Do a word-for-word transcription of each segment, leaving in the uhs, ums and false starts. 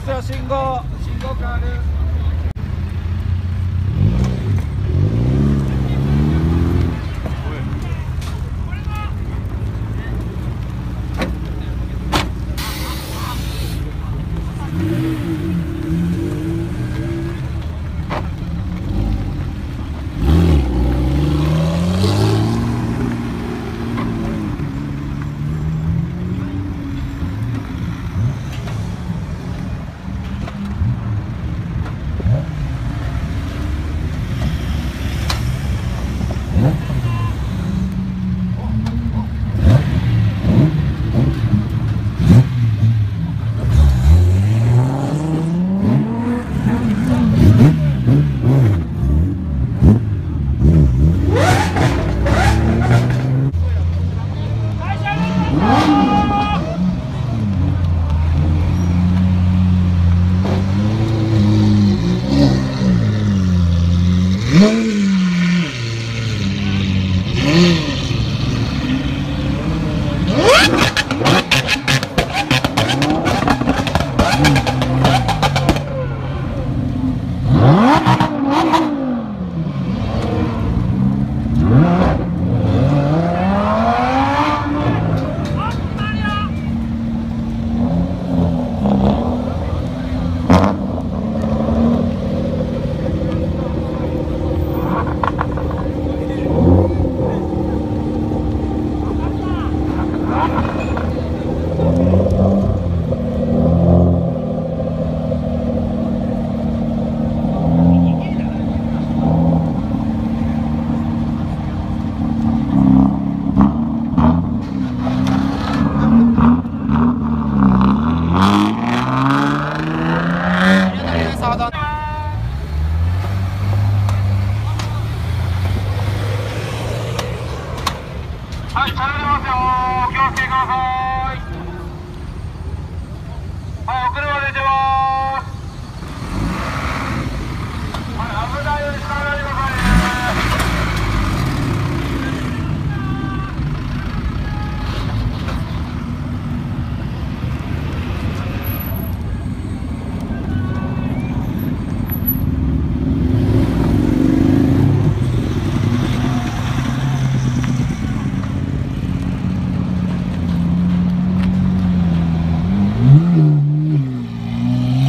ますよ。信号信号変わる。 はい、チャンネルますよ。お気をつけください。はい、お車出てます。はい、危ないように下がらないでくださいね。 Mm-hmm.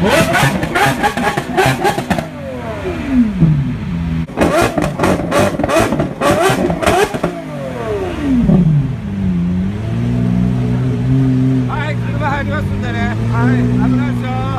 はい、車入りますんでね。はい、危ないですよ。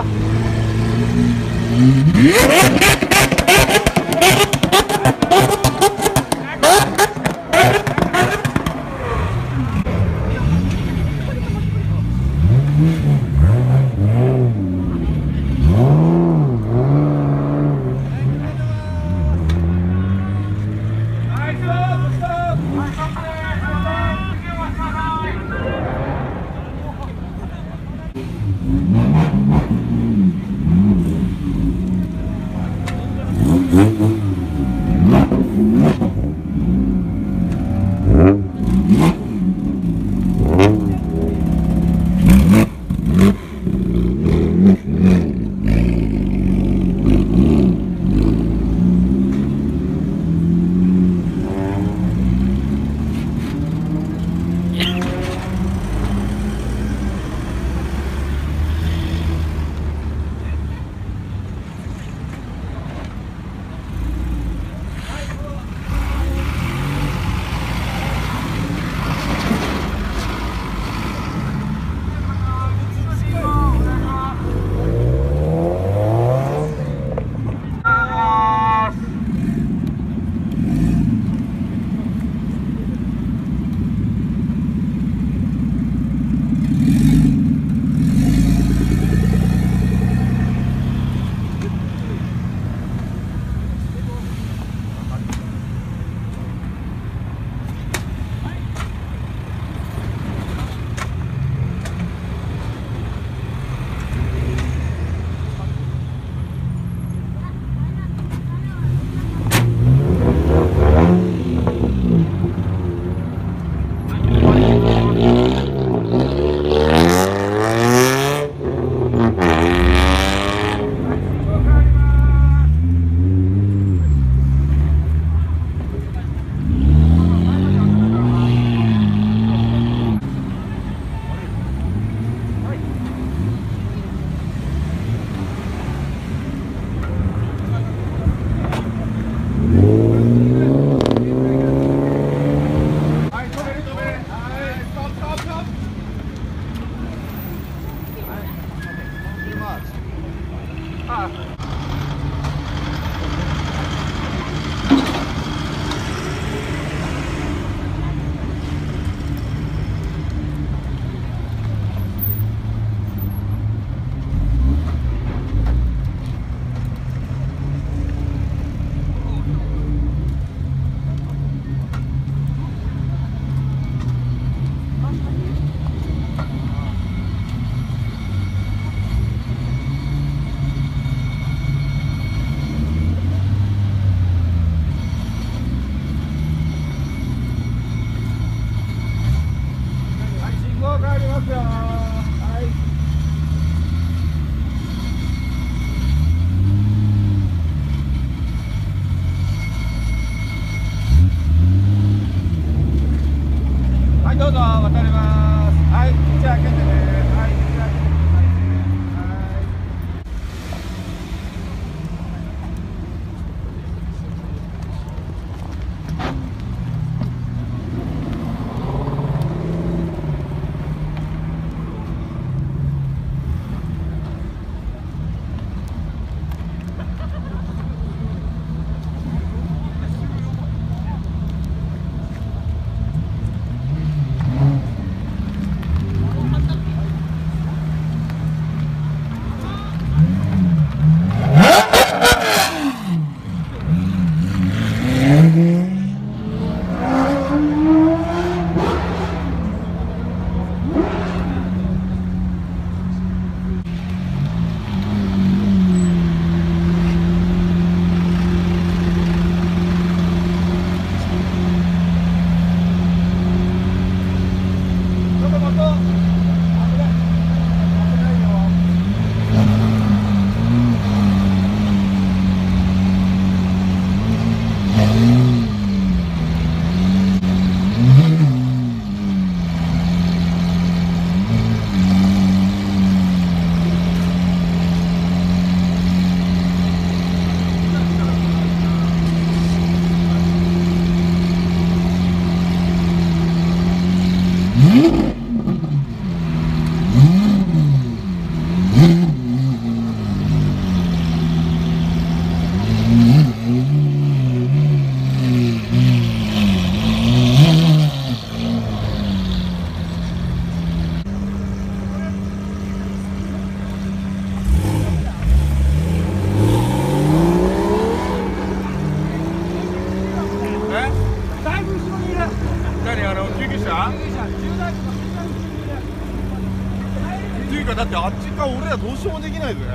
かだってあっちか俺らどうしようもできないぜ。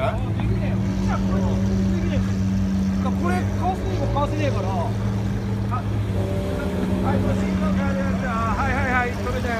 これ買わせにも買わせねえから。はい、新幹線でやった。はいはいはい、それで。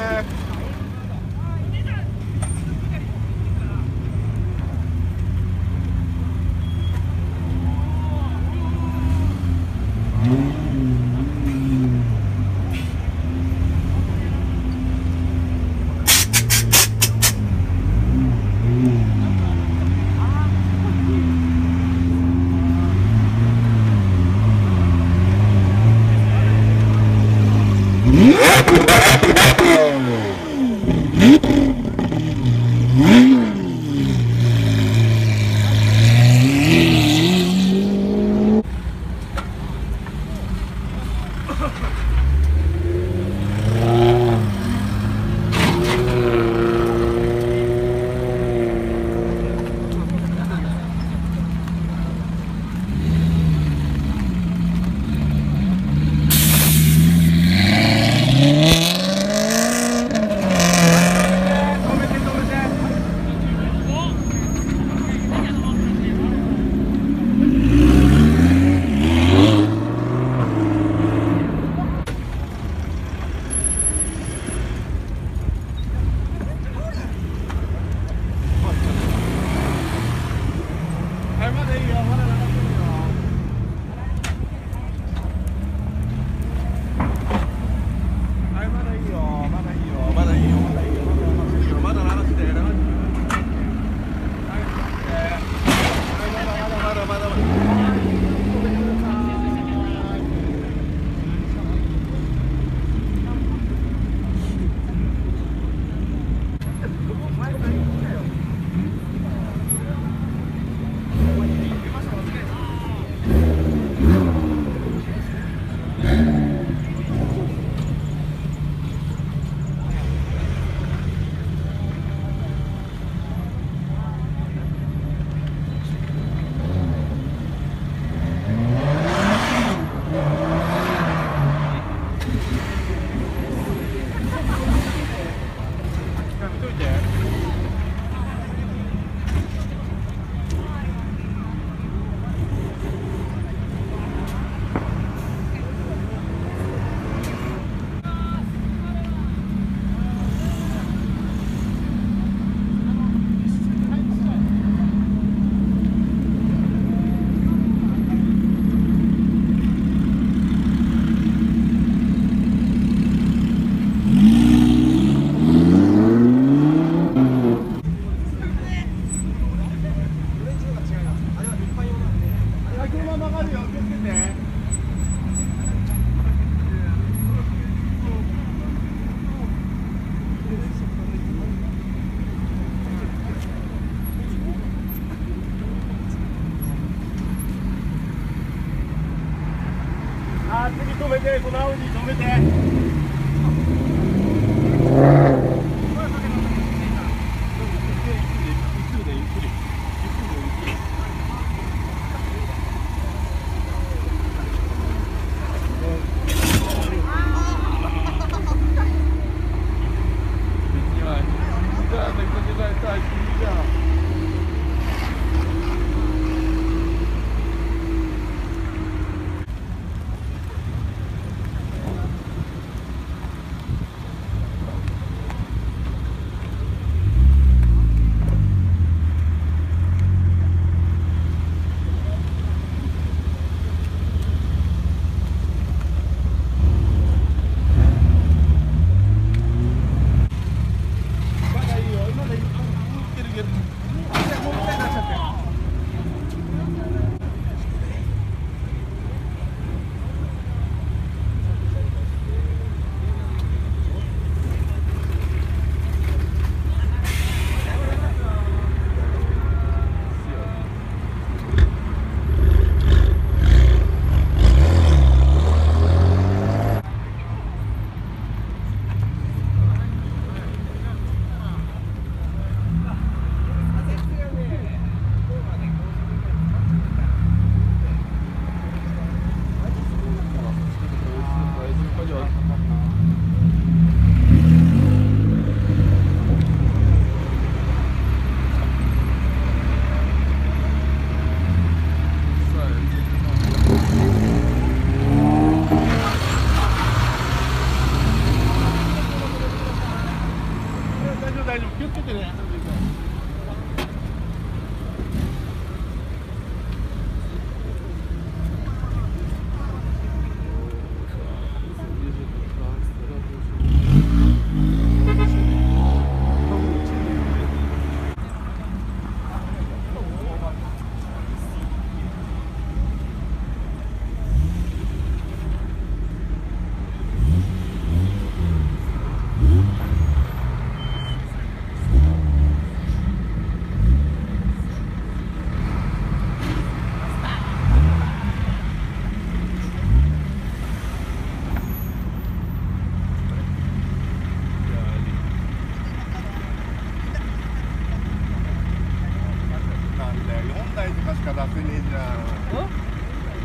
あー、次止めて、この青に止めて。まだいいよ、まだいい。 てね。よんだいとかしか出せねえじゃん。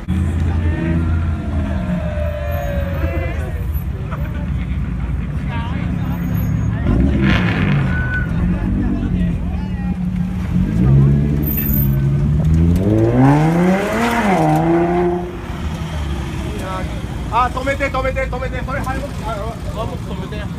あ、止めて止めて止めて、それハイボックス、ハイボックス止めて。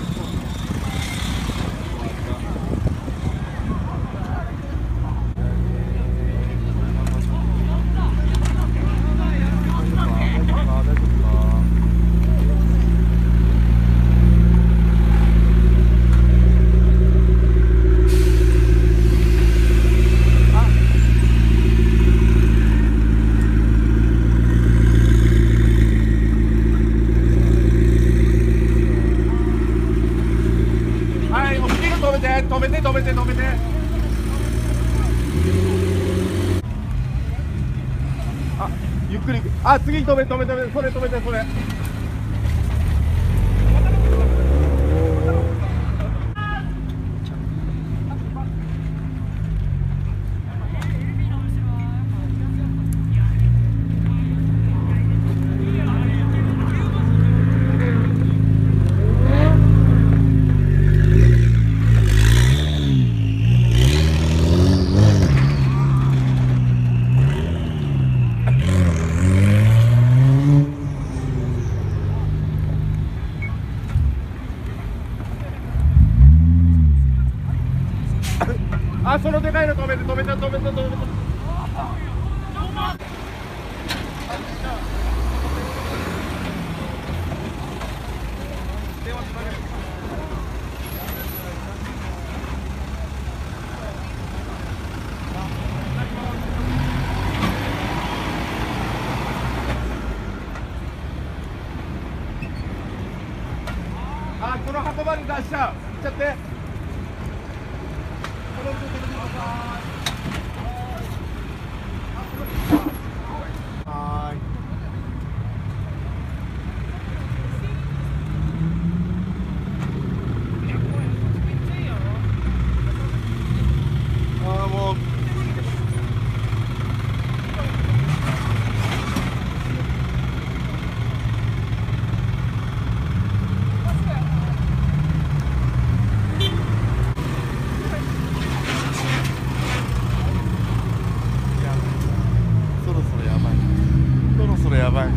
止めて止めて止めて。あ、ゆっくり。あ、次止め止め止め、それ止めてそれ。あ、そのでかいの止めて止めて止めて止めて。あ、この箱まで出しちゃう。行っちゃって。はい。ああ、もう。それやばいな。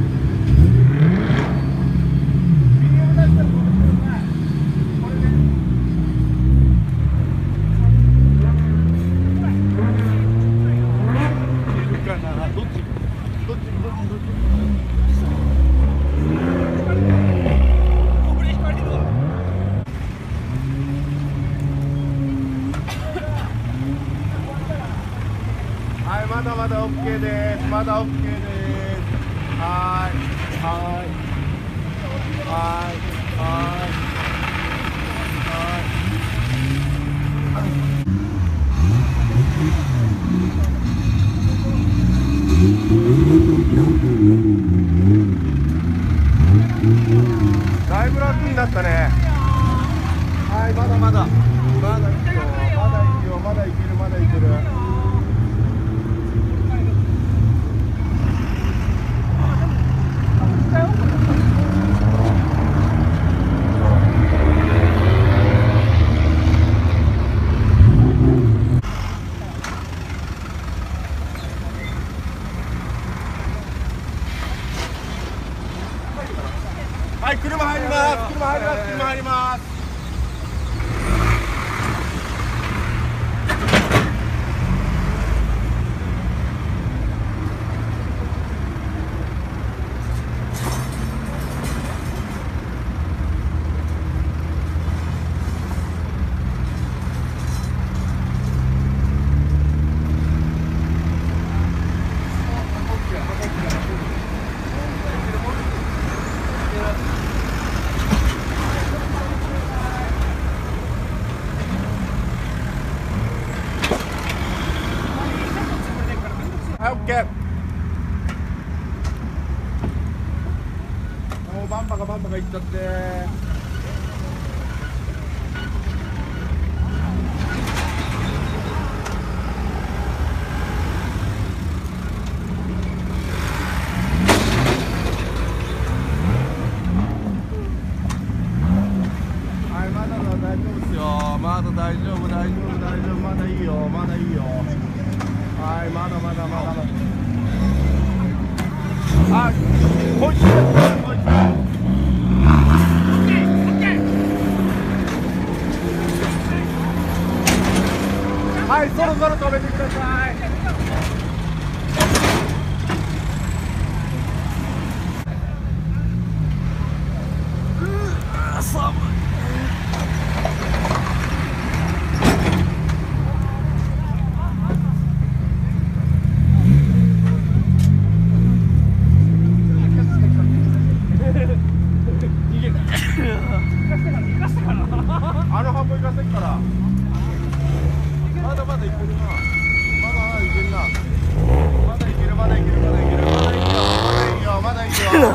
はい、まだまだ オーケー です。まだ オーケー です。はいはいはいはいだいぶ楽になったね。はい、まだまだまだいくよ、まだいくよ、まだいける、まだいける。 はい、オッケー。もうバンパがバンパがいっちゃって。まだ大丈夫、大丈夫、大丈夫、まだいいよ、まだいいよ。はい、まだまだまだまだ。あ、こいつ、こいつ。はい、そろそろ止めてください。うわ、寒い。あの箱行かせっから。まだまだいけるな。まだまだいけるな。まだいける、まだいける、まだいける、まだいいよ、まだいいよ、まだいいよ。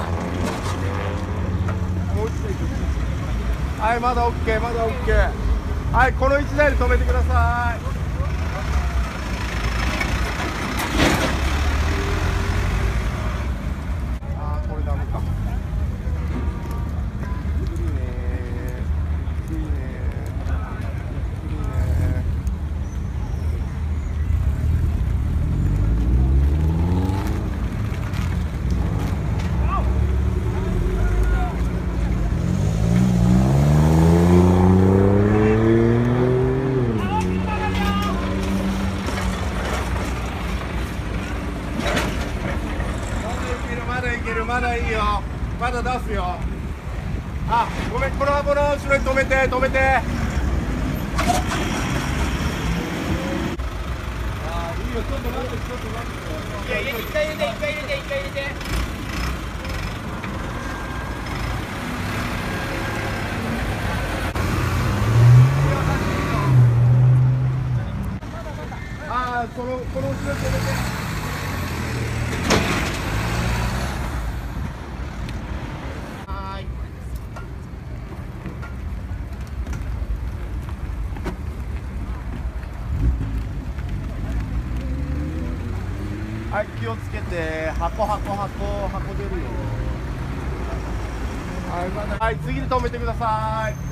もう一度いく。はい、まだオッケー、まだオッケー。はい、この一台で止めてください。あー、これダメか。まだいける、まだいいよ、まだ出すよ。あ、ごめん、この箱の後ろに止めて、止めて。あー、いいよ、ちょっと待って、ちょっと待って。いやいや、一回入れて、一回入れて、一回入れて。あー、この、この後ろに止めて。はい、気をつけて、箱箱箱箱出るよ。はい、まだ、はい、次で止めてください。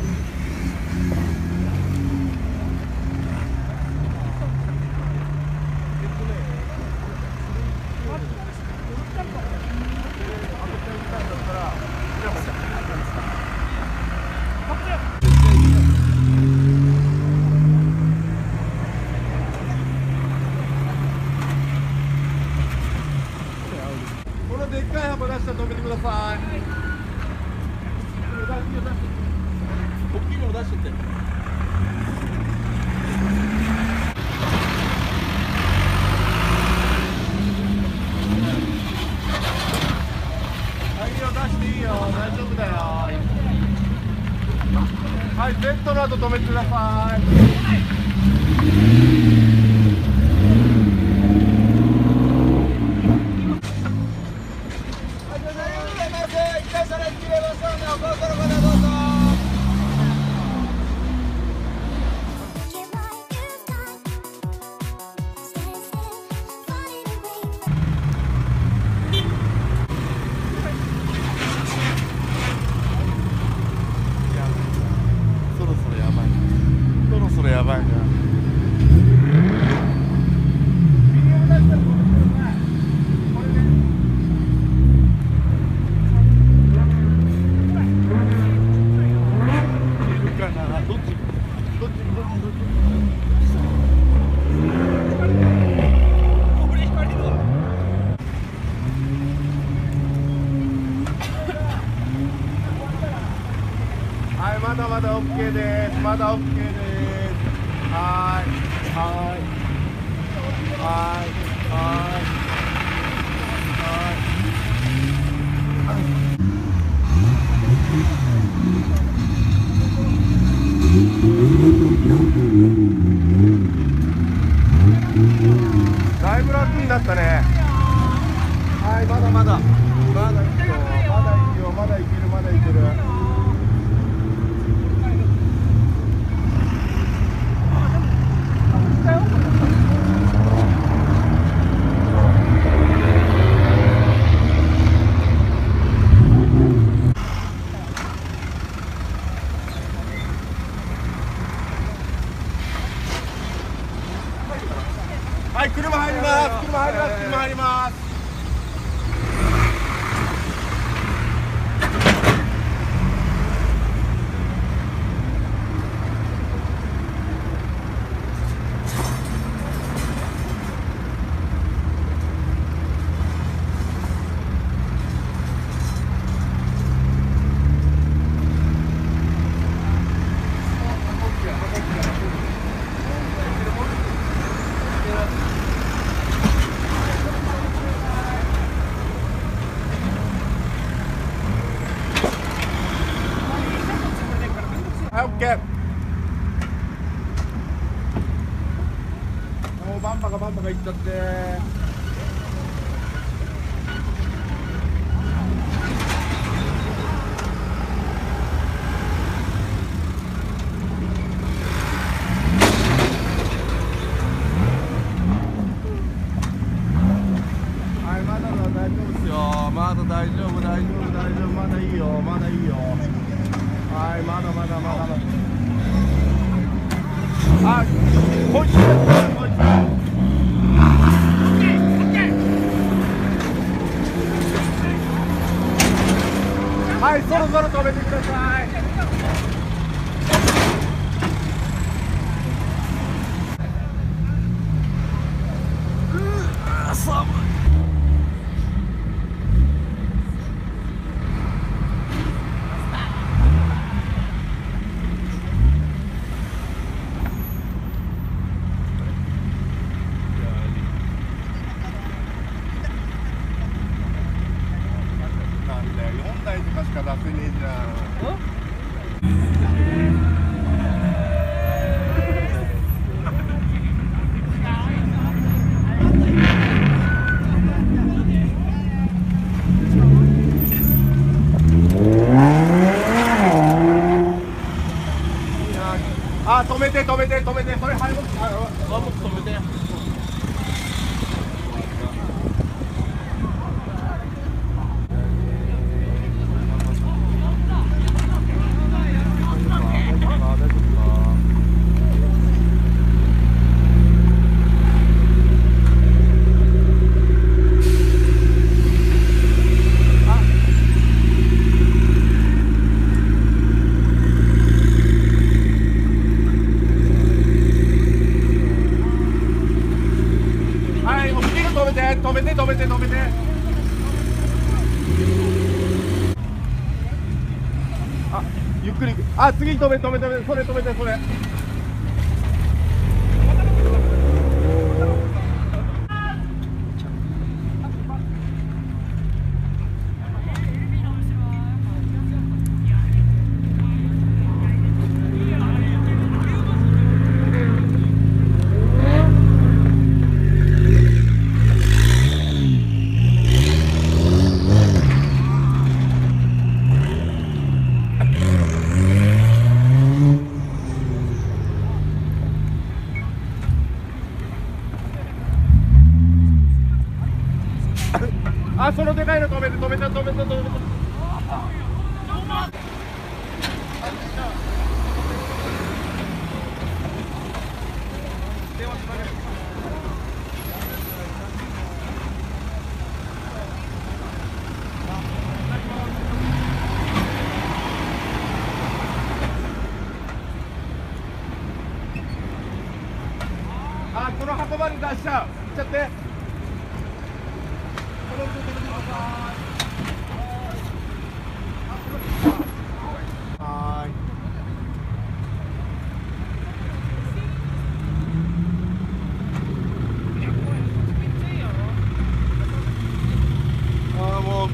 でっかい箱出したら止めてください。大きいもの出してって。はい、いいよ、出していいよ、大丈夫だよ。はい、Z の後止めてください。そろそろやばい。そろそろやばいな。はい、まだまだ OK です。まだ OK です。はい、はい、はい、はい。だいぶ楽にななったね。はい、まだまだまだいいよ、まだいいよ、まだいける、まだいける。はい、車入ります。車入ります。車入ります。はい、オッケー。もうバンパがバンパがいっちゃって。はい、まだまだ大丈夫ですよ。まだ大丈夫、大丈夫、大丈夫、まだいいよ、まだいいよ。はい、まだまだまだまだ。あ、こいつ、こいつ。はい、そろそろ止めてください。うわ、寒い。よんだいとかしか出せねえじゃん。あ、止めて止めて止めて、それハイボックス、あ、ワンボックス止めて。止めて止めて止めて止めて。あ、ゆっくり。あ、次止め止め止め、それ止めて、それ。あ、そのでかいの止めて止めて止めて止めて。あ、この箱まで出しちゃう。行っちゃって。はい。ああ、もう。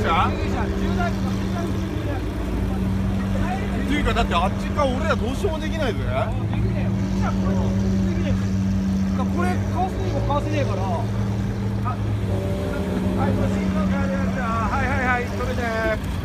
車っていうかだってあっちから俺らどうしようもできないぜ。 これかわせねえかわせねえから。はい、もう信号変わりました。はいはいはい、止めて。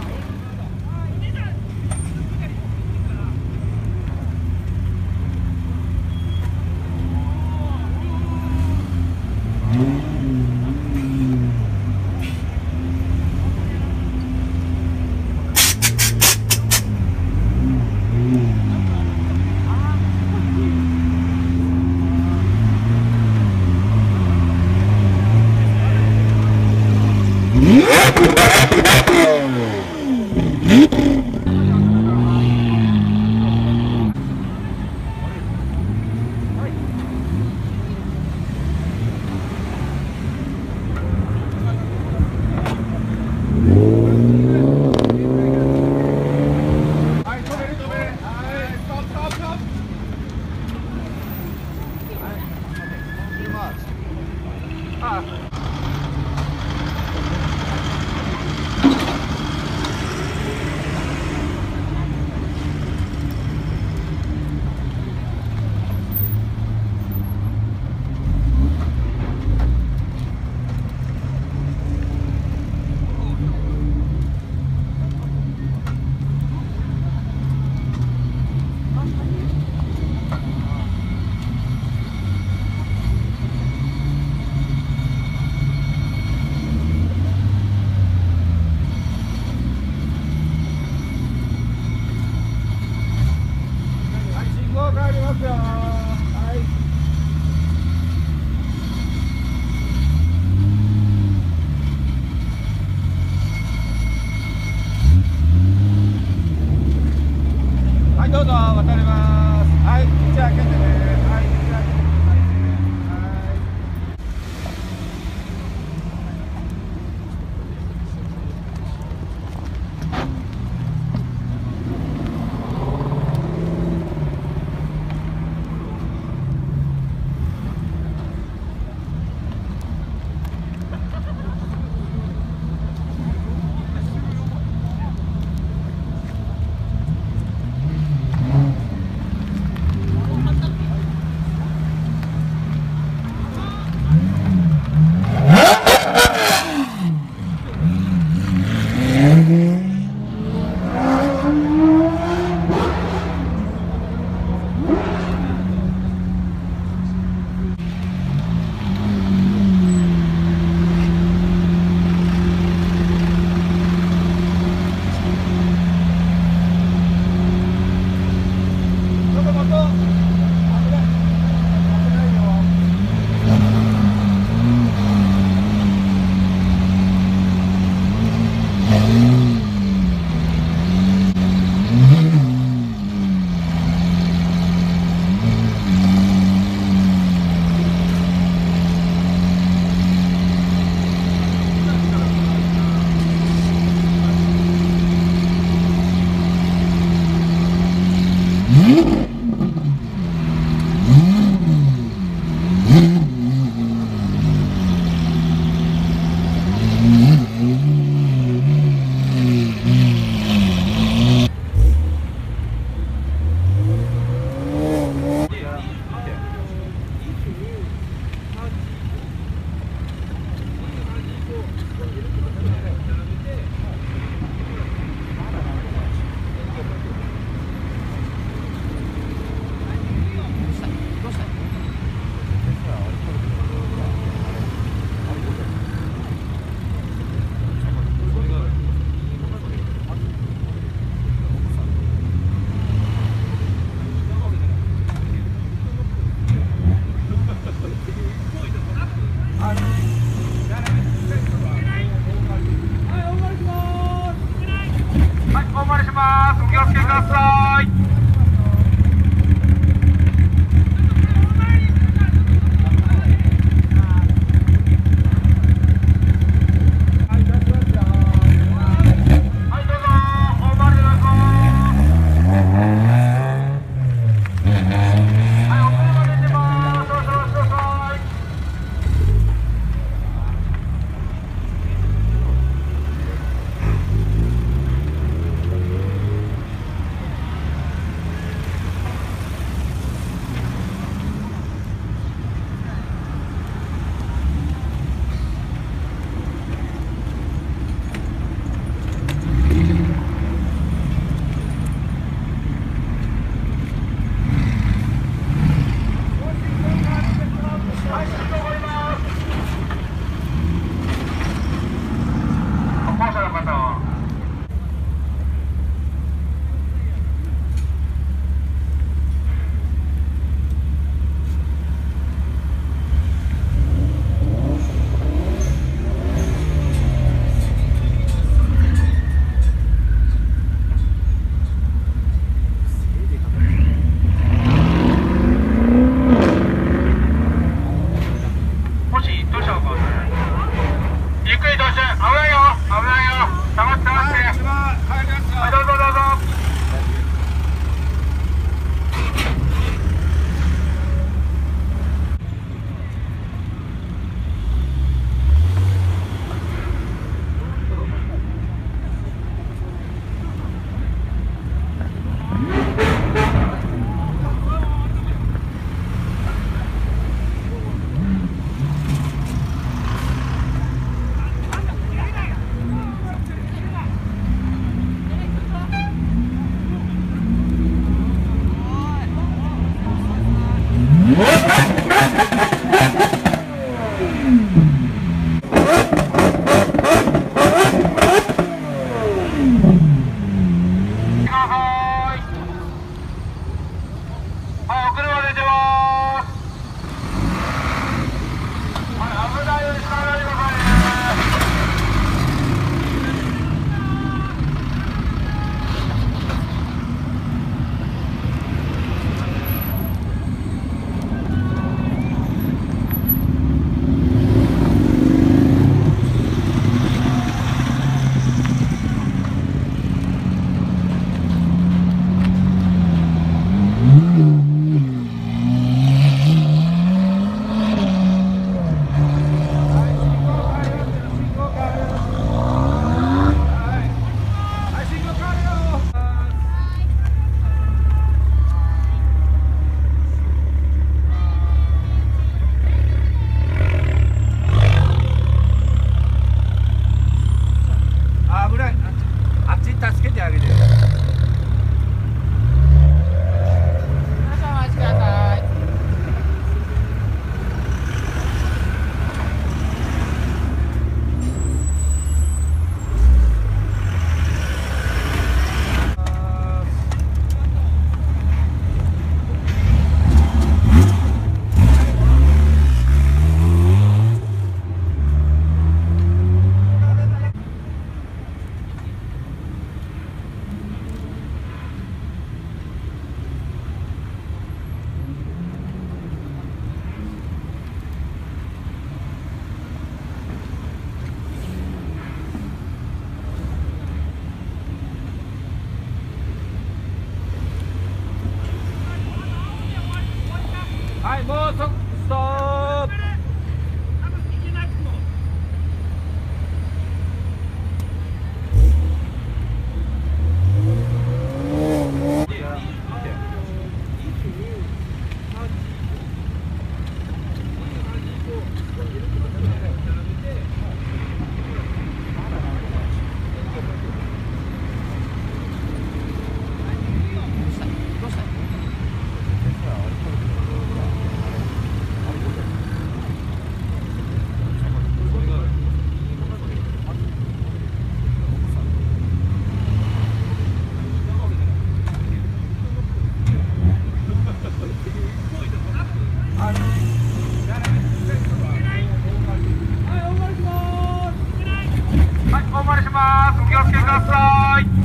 ださい。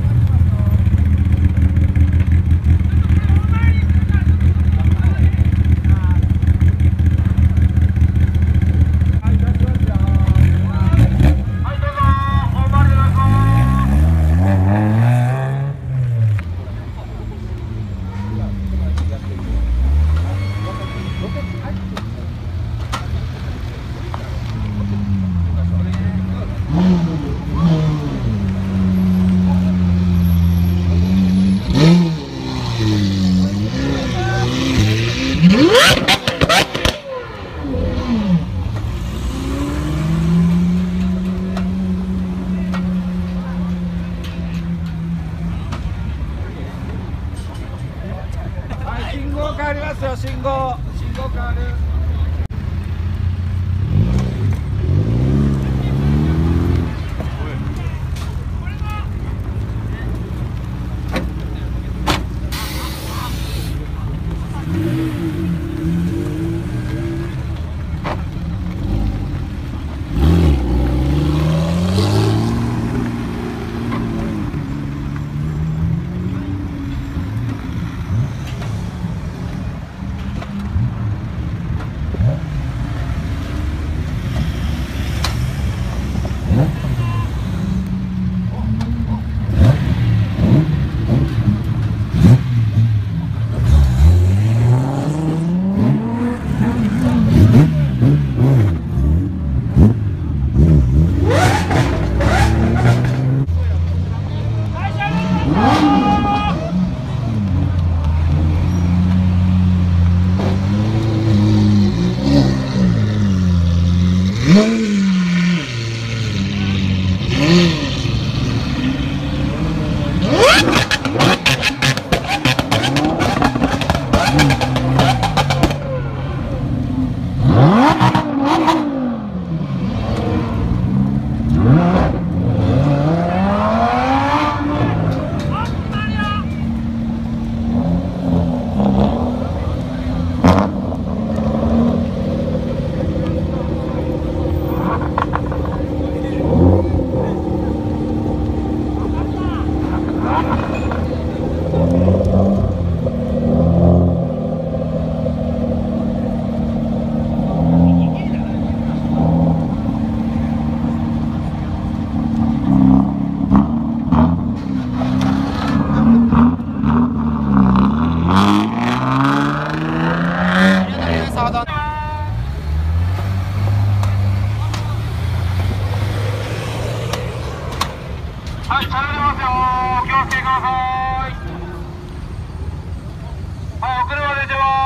信号変わりますよ、信号信号変わる。 はい、チャンネルますよ。お気をつけください。はい、お車出てます。